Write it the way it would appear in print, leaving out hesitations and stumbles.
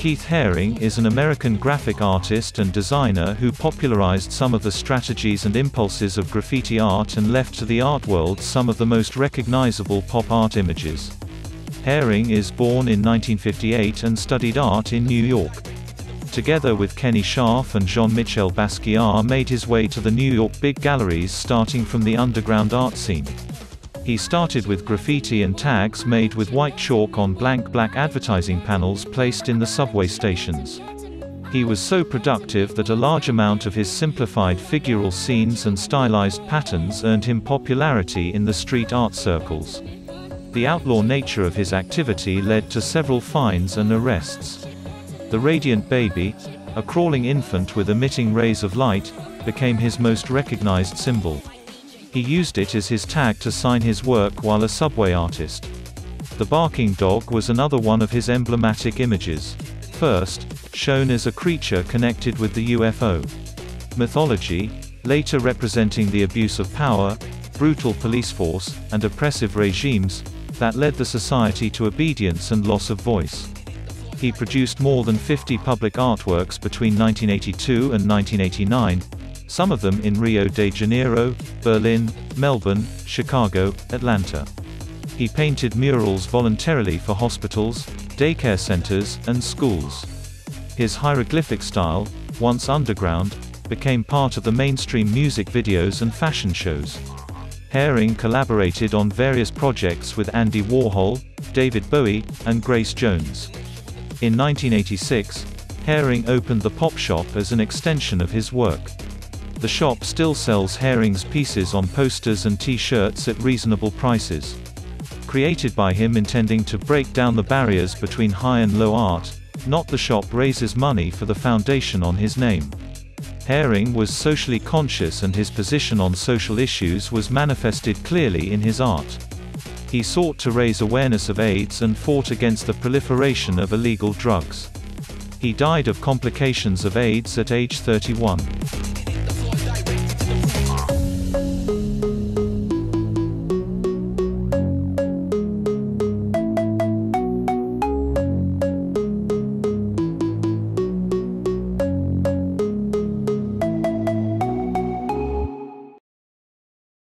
Keith Haring is an American graphic artist and designer who popularized some of the strategies and impulses of graffiti art and left to the art world some of the most recognizable pop art images. Haring is born in 1958 and studied art in New York. Together with Kenny Scharf and Jean-Michel Basquiat made his way to the New York big galleries starting from the underground art scene. He started with graffiti and tags made with white chalk on blank black advertising panels placed in the subway stations. He was so productive that a large amount of his simplified figural scenes and stylized patterns earned him popularity in the street art circles. The outlaw nature of his activity led to several fines and arrests. The Radiant Baby, a crawling infant with emitting rays of light, became his most recognized symbol. He used it as his tag to sign his work while a subway artist. The barking dog was another one of his emblematic images. First, shown as a creature connected with the UFO mythology, later representing the abuse of power, brutal police force, and oppressive regimes that led the society to obedience and loss of voice. He produced more than 50 public artworks between 1982 and 1989, some of them in Rio de Janeiro, Berlin, Melbourne, Chicago, Atlanta. He painted murals voluntarily for hospitals, daycare centers, and schools. His hieroglyphic style, once underground, became part of the mainstream music videos and fashion shows. Haring collaborated on various projects with Andy Warhol, David Bowie, and Grace Jones. In 1986, Haring opened the Pop Shop as an extension of his work. The shop still sells Haring's pieces on posters and T-shirts at reasonable prices. Created by him intending to break down the barriers between high and low art, Not the Shop raises money for the foundation on his name. Haring was socially conscious and his position on social issues was manifested clearly in his art. He sought to raise awareness of AIDS and fought against the proliferation of illegal drugs. He died of complications of AIDS at age 31.